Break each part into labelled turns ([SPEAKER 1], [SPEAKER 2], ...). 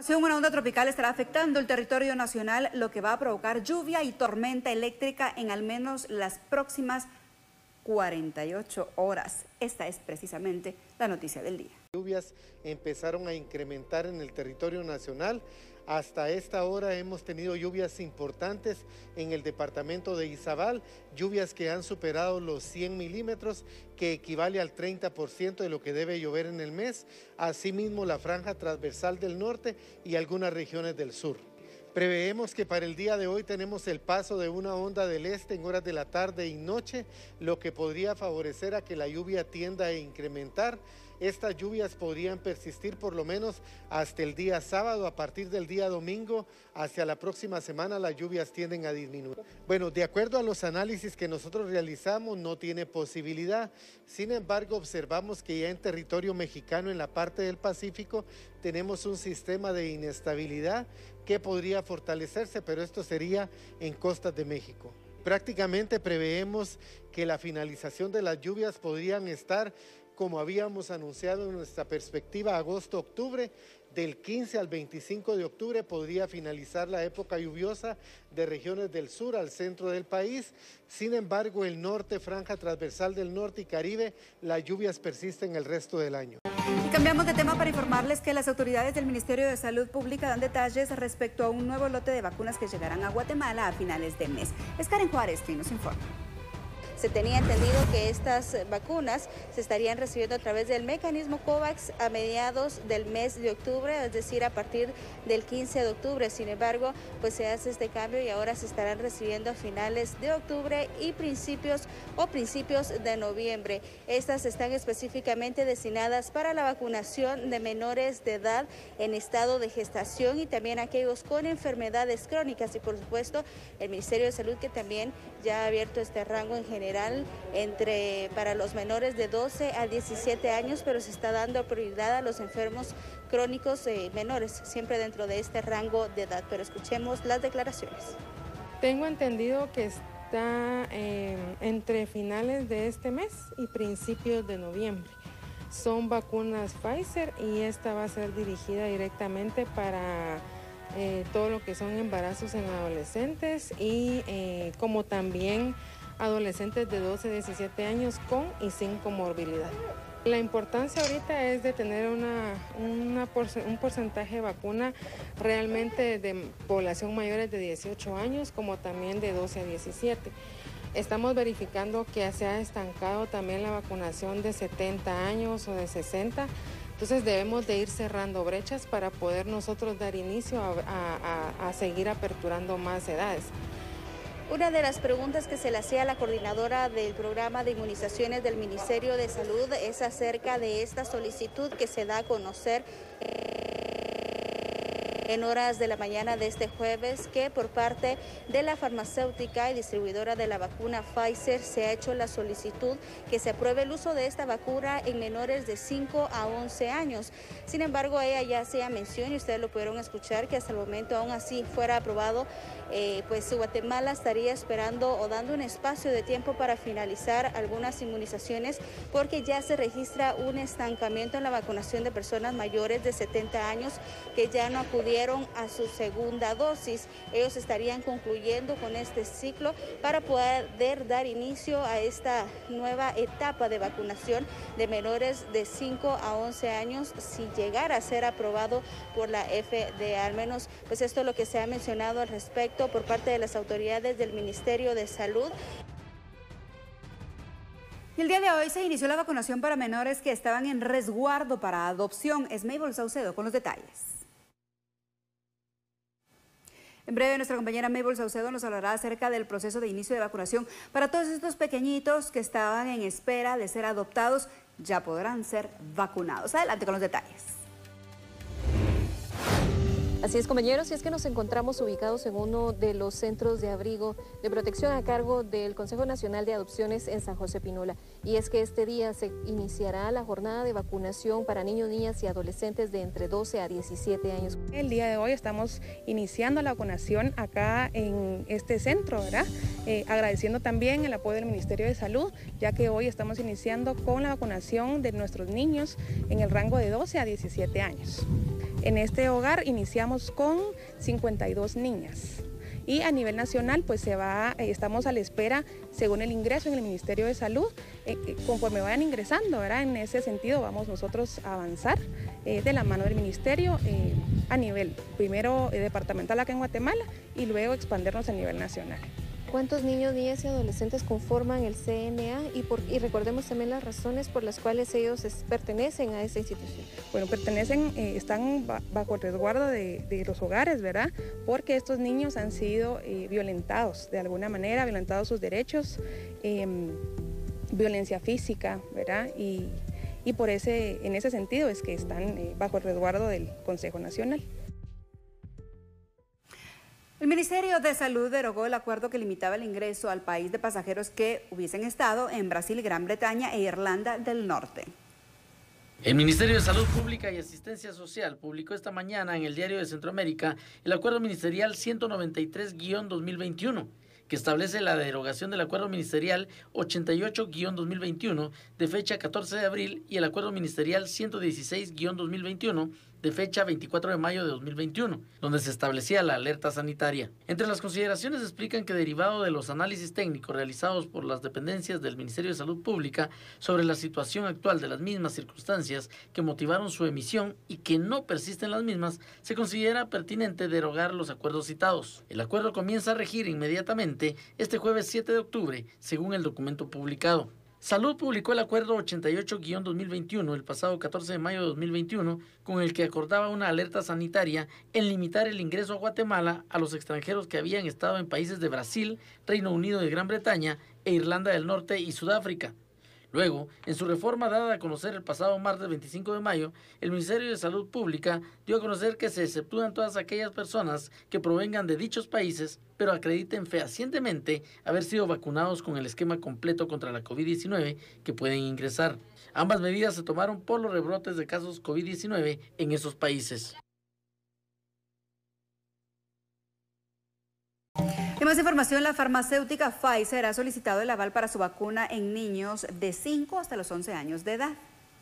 [SPEAKER 1] Una onda tropical estará afectando el territorio nacional, lo que va a provocar lluvia y tormenta eléctrica en al menos las próximas 48 horas. Esta es precisamente la noticia del día.
[SPEAKER 2] Lluvias empezaron a incrementar en el territorio nacional. Hasta esta hora hemos tenido lluvias importantes en el departamento de Izabal, lluvias que han superado los 100 milímetros, que equivale al 30% de lo que debe llover en el mes. Asimismo, la franja transversal del norte y algunas regiones del sur. Preveemos que para el día de hoy tenemos el paso de una onda del este en horas de la tarde y noche, lo que podría favorecer a que la lluvia tienda a incrementar. Estas lluvias podrían persistir por lo menos hasta el día sábado. A partir del día domingo hacia la próxima semana las lluvias tienden a disminuir. Bueno, de acuerdo a los análisis que nosotros realizamos, no tiene posibilidad. Sin embargo, observamos que ya en territorio mexicano, en la parte del Pacífico, tenemos un sistema de inestabilidad que podría fortalecerse, pero esto sería en costas de México. Prácticamente preveemos que la finalización de las lluvias podrían estar, como habíamos anunciado en nuestra perspectiva, agosto-octubre. Del 15 al 25 de octubre podría finalizar la época lluviosa de regiones del sur al centro del país. Sin embargo, el norte, franja transversal del norte y Caribe, las lluvias persisten el resto del año.
[SPEAKER 1] Y cambiamos de tema para informarles que las autoridades del Ministerio de Salud Pública dan detalles respecto a un nuevo lote de vacunas que llegarán a Guatemala a finales de mes. Es Karen Juárez quien nos informa.
[SPEAKER 3] Se tenía entendido que estas vacunas se estarían recibiendo a través del mecanismo COVAX a mediados del mes de octubre, es decir, a partir del 15 de octubre. Sin embargo, pues se hace este cambio y ahora se estarán recibiendo a finales de octubre y principios de noviembre. Estas están específicamente destinadas para la vacunación de menores de edad en estado de gestación y también aquellos con enfermedades crónicas. Y por supuesto, el Ministerio de Salud, que también ya ha abierto este rango en general para los menores de 12 a 17 años, pero se está dando prioridad a los enfermos crónicos menores, siempre dentro de este rango de edad. Pero escuchemos las declaraciones.
[SPEAKER 4] Tengo entendido que está entre finales de este mes y principios de noviembre. Son vacunas Pfizer y esta va a ser dirigida directamente para todo lo que son embarazos en adolescentes y como también adolescentes de 12 a 17 años con y sin comorbilidad. La importancia ahorita es de tener un porcentaje de vacuna realmente de población mayores de 18 años como también de 12 a 17. Estamos verificando que se ha estancado también la vacunación de 70 años o de 60. Entonces debemos de ir cerrando brechas para poder nosotros dar inicio a seguir aperturando más edades.
[SPEAKER 3] Una de las preguntas que se le hacía a la coordinadora del programa de inmunizaciones del Ministerio de Salud es acerca de esta solicitud que se da a conocer en horas de la mañana de este jueves, que por parte de la farmacéutica y distribuidora de la vacuna Pfizer se ha hecho la solicitud que se apruebe el uso de esta vacuna en menores de 5 a 11 años. Sin embargo, ella ya hacía mención, y ustedes lo pudieron escuchar, que hasta el momento, aún así fuera aprobado, pues Guatemala estaría esperando o dando un espacio de tiempo para finalizar algunas inmunizaciones, porque ya se registra un estancamiento en la vacunación de personas mayores de 70 años que ya no acudieron a su segunda dosis. Ellos estarían concluyendo con este ciclo para poder dar inicio a esta nueva etapa de vacunación de menores de 5 a 11 años si llegara a ser aprobado por la FDA. Al menos, pues esto es lo que se ha mencionado al respecto por parte de las autoridades del Ministerio de Salud.
[SPEAKER 1] Y el día de hoy se inició la vacunación para menores que estaban en resguardo para adopción. Es Mabel Saucedo con los detalles. En breve, nuestra compañera Mabel Saucedo nos hablará acerca del proceso de inicio de vacunación para todos estos pequeñitos que estaban en espera de ser adoptados. Ya podrán ser vacunados. Adelante con los detalles.
[SPEAKER 5] Así es, compañeros, y es que nos encontramos ubicados en uno de los centros de abrigo de protección a cargo del Consejo Nacional de Adopciones en San José Pinula. Y es que este día se iniciará la jornada de vacunación para niños, niñas y adolescentes de entre 12 a 17 años.
[SPEAKER 6] El día de hoy estamos iniciando la vacunación acá en este centro, ¿verdad? Agradeciendo también el apoyo del Ministerio de Salud, ya que hoy estamos iniciando con la vacunación de nuestros niños en el rango de 12 a 17 años. En este hogar iniciamos con 52 niñas. Y a nivel nacional, pues estamos a la espera, según el ingreso en el Ministerio de Salud, conforme vayan ingresando, ¿verdad? En ese sentido vamos nosotros a avanzar de la mano del Ministerio a nivel, primero departamental acá en Guatemala y luego expandirnos a nivel nacional.
[SPEAKER 5] ¿Cuántos niños, niñas y adolescentes conforman el CNA? Y recordemos también las razones por las cuales ellos pertenecen a esta institución.
[SPEAKER 6] Bueno, están bajo el resguardo de los hogares, ¿verdad? Porque estos niños han sido violentados de alguna manera, violentados sus derechos, violencia física, ¿verdad? Y en ese sentido es que están bajo el resguardo del Consejo Nacional.
[SPEAKER 1] El Ministerio de Salud derogó el acuerdo que limitaba el ingreso al país de pasajeros que hubiesen estado en Brasil, Gran Bretaña e Irlanda del Norte.
[SPEAKER 7] El Ministerio de Salud Pública y Asistencia Social publicó esta mañana en el Diario de Centroamérica el Acuerdo Ministerial 193-2021, que establece la derogación del Acuerdo Ministerial 88-2021 de fecha 14 de abril y el Acuerdo Ministerial 116-2021 de fecha 24 de mayo de 2021, donde se establecía la alerta sanitaria. Entre las consideraciones explican que derivado de los análisis técnicos realizados por las dependencias del Ministerio de Salud Pública sobre la situación actual de las mismas circunstancias que motivaron su emisión y que no persisten las mismas, se considera pertinente derogar los acuerdos citados. El acuerdo comienza a regir inmediatamente este jueves 7 de octubre, según el documento publicado. Salud publicó el acuerdo 88-2021 el pasado 14 de mayo de 2021, con el que acordaba una alerta sanitaria en limitar el ingreso a Guatemala a los extranjeros que habían estado en países de Brasil, Reino Unido de Gran Bretaña e Irlanda del Norte y Sudáfrica. Luego, en su reforma dada a conocer el pasado martes 25 de mayo, el Ministerio de Salud Pública dio a conocer que se exceptúan todas aquellas personas que provengan de dichos países, pero acrediten fehacientemente haber sido vacunados con el esquema completo contra la COVID-19 que pueden ingresar. Ambas medidas se tomaron por los rebrotes de casos COVID-19 en esos países.
[SPEAKER 1] En más información, la farmacéutica Pfizer ha solicitado el aval para su vacuna en niños de 5 hasta los 11 años de edad.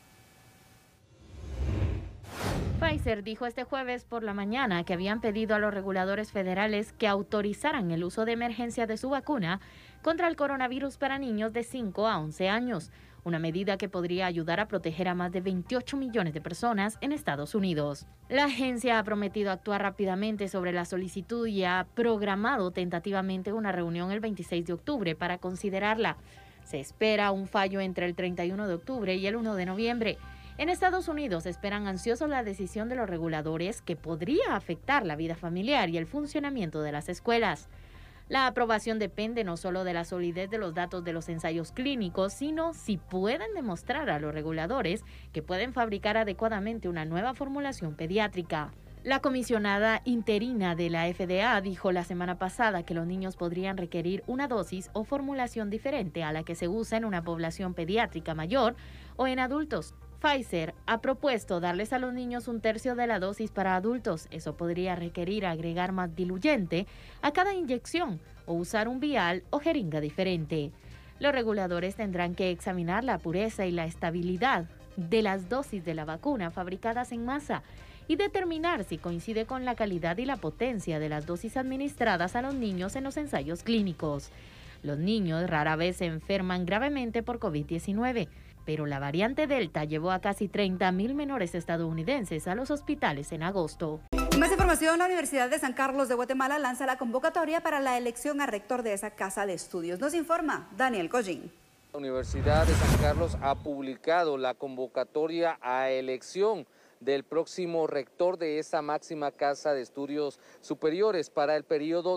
[SPEAKER 8] Pfizer dijo este jueves por la mañana que habían pedido a los reguladores federales que autorizaran el uso de emergencia de su vacuna contra el coronavirus para niños de 5 a 11 años, una medida que podría ayudar a proteger a más de 28 millones de personas en Estados Unidos. La agencia ha prometido actuar rápidamente sobre la solicitud y ha programado tentativamente una reunión el 26 de octubre para considerarla. Se espera un fallo entre el 31 de octubre y el 1 de noviembre. En Estados Unidos esperan ansiosos la decisión de los reguladores que podría afectar la vida familiar y el funcionamiento de las escuelas. La aprobación depende no solo de la solidez de los datos de los ensayos clínicos, sino si pueden demostrar a los reguladores que pueden fabricar adecuadamente una nueva formulación pediátrica. La comisionada interina de la FDA dijo la semana pasada que los niños podrían requerir una dosis o formulación diferente a la que se usa en una población pediátrica mayor o en adultos. Pfizer ha propuesto darles a los niños un tercio de la dosis para adultos. Eso podría requerir agregar más diluyente a cada inyección o usar un vial o jeringa diferente. Los reguladores tendrán que examinar la pureza y la estabilidad de las dosis de la vacuna fabricadas en masa y determinar si coincide con la calidad y la potencia de las dosis administradas a los niños en los ensayos clínicos. Los niños rara vez se enferman gravemente por COVID-19. Pero la variante Delta llevó a casi 30,000 menores estadounidenses a los hospitales en agosto.
[SPEAKER 1] En más información, la Universidad de San Carlos de Guatemala lanza la convocatoria para la elección a rector de esa casa de estudios. Nos informa Daniel Collín.
[SPEAKER 9] La Universidad de San Carlos ha publicado la convocatoria a elección del próximo rector de esa máxima casa de estudios superiores para el periodo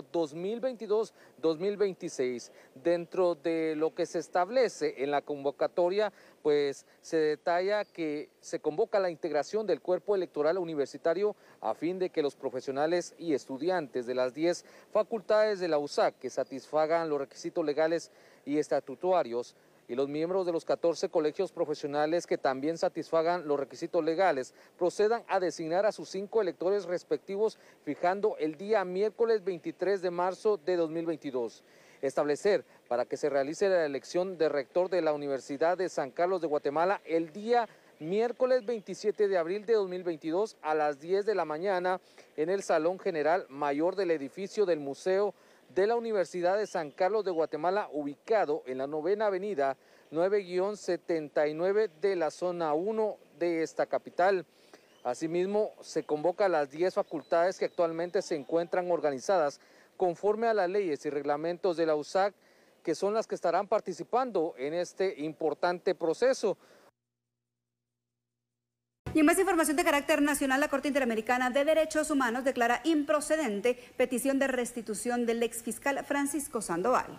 [SPEAKER 9] 2022-2026. Dentro de lo que se establece en la convocatoria, pues se detalla que se convoca la integración del cuerpo electoral universitario a fin de que los profesionales y estudiantes de las 10 facultades de la USAC que satisfagan los requisitos legales y estatutarios y los miembros de los 14 colegios profesionales que también satisfagan los requisitos legales procedan a designar a sus 5 electores respectivos, fijando el día miércoles 23 de marzo de 2022. Establecer para que se realice la elección de rector de la Universidad de San Carlos de Guatemala el día miércoles 27 de abril de 2022 a las 10 de la mañana en el Salón General Mayor del edificio del Museo de la Universidad de San Carlos de Guatemala, ubicado en la 9ª Avenida 9-79 de la zona 1 de esta capital. Asimismo, se convoca a las 10 facultades que actualmente se encuentran organizadas conforme a las leyes y reglamentos de la USAC, que son las que estarán participando en este importante proceso.
[SPEAKER 1] Y en más información de carácter nacional, la Corte Interamericana de Derechos Humanos declara improcedente petición de restitución del exfiscal Francisco Sandoval.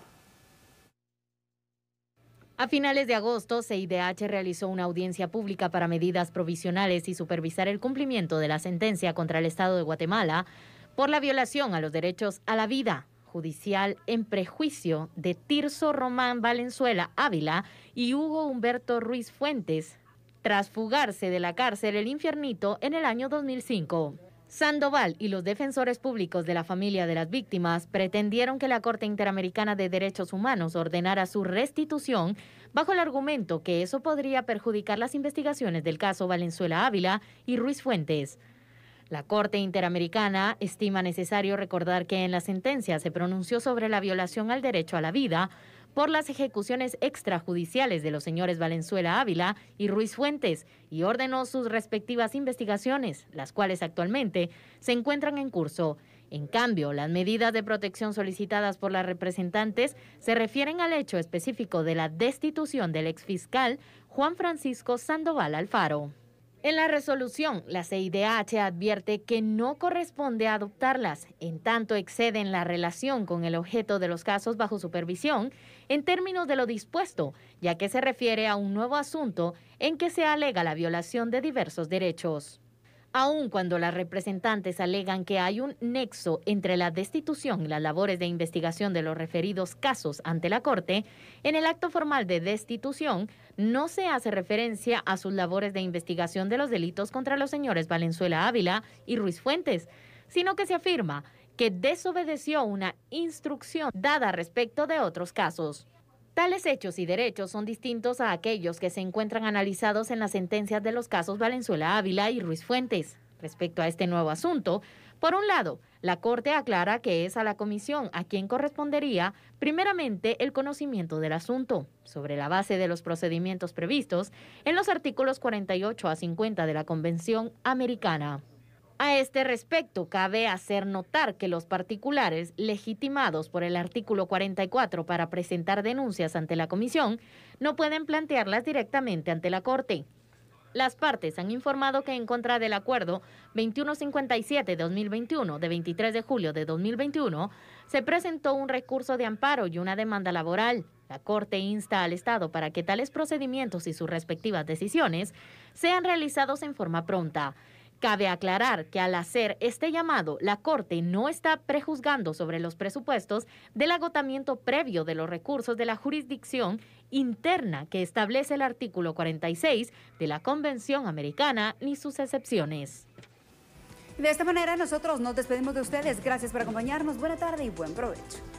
[SPEAKER 8] A finales de agosto, CIDH realizó una audiencia pública para medidas provisionales y supervisar el cumplimiento de la sentencia contra el Estado de Guatemala por la violación a los derechos a la vida judicial en prejuicio de Tirso Román Valenzuela Ávila y Hugo Humberto Ruiz Fuentes, tras fugarse de la cárcel El Infiernito en el año 2005. Sandoval y los defensores públicos de la familia de las víctimas pretendieron que la Corte Interamericana de Derechos Humanos ordenara su restitución bajo el argumento que eso podría perjudicar las investigaciones del caso Valenzuela Ávila y Ruiz Fuentes. La Corte Interamericana estima necesario recordar que en la sentencia se pronunció sobre la violación al derecho a la vida por las ejecuciones extrajudiciales de los señores Valenzuela Ávila y Ruiz Fuentes y ordenó sus respectivas investigaciones, las cuales actualmente se encuentran en curso. En cambio, las medidas de protección solicitadas por las representantes se refieren al hecho específico de la destitución del exfiscal Juan Francisco Sandoval Alfaro. En la resolución, la CIDH advierte que no corresponde adoptarlas, en tanto exceden la relación con el objeto de los casos bajo supervisión en términos de lo dispuesto, ya que se refiere a un nuevo asunto en que se alega la violación de diversos derechos. Aun cuando las representantes alegan que hay un nexo entre la destitución y las labores de investigación de los referidos casos ante la Corte, en el acto formal de destitución no se hace referencia a sus labores de investigación de los delitos contra los señores Valenzuela Ávila y Ruiz Fuentes, sino que se afirma que desobedeció una instrucción dada respecto de otros casos. Tales hechos y derechos son distintos a aquellos que se encuentran analizados en las sentencias de los casos Valenzuela Ávila y Ruiz Fuentes. Respecto a este nuevo asunto, por un lado, la Corte aclara que es a la Comisión a quien correspondería primeramente el conocimiento del asunto, sobre la base de los procedimientos previstos en los artículos 48 a 50 de la Convención Americana. A este respecto, cabe hacer notar que los particulares legitimados por el artículo 44 para presentar denuncias ante la Comisión no pueden plantearlas directamente ante la Corte. Las partes han informado que en contra del acuerdo 2157-2021 de 23 de julio de 2021 se presentó un recurso de amparo y una demanda laboral. La Corte insta al Estado para que tales procedimientos y sus respectivas decisiones sean realizados en forma pronta. Cabe aclarar que al hacer este llamado, la Corte no está prejuzgando sobre los presupuestos del agotamiento previo de los recursos de la jurisdicción interna que establece el artículo 46 de la Convención Americana ni sus excepciones.
[SPEAKER 1] De esta manera nosotros nos despedimos de ustedes. Gracias por acompañarnos. Buena tarde y buen provecho.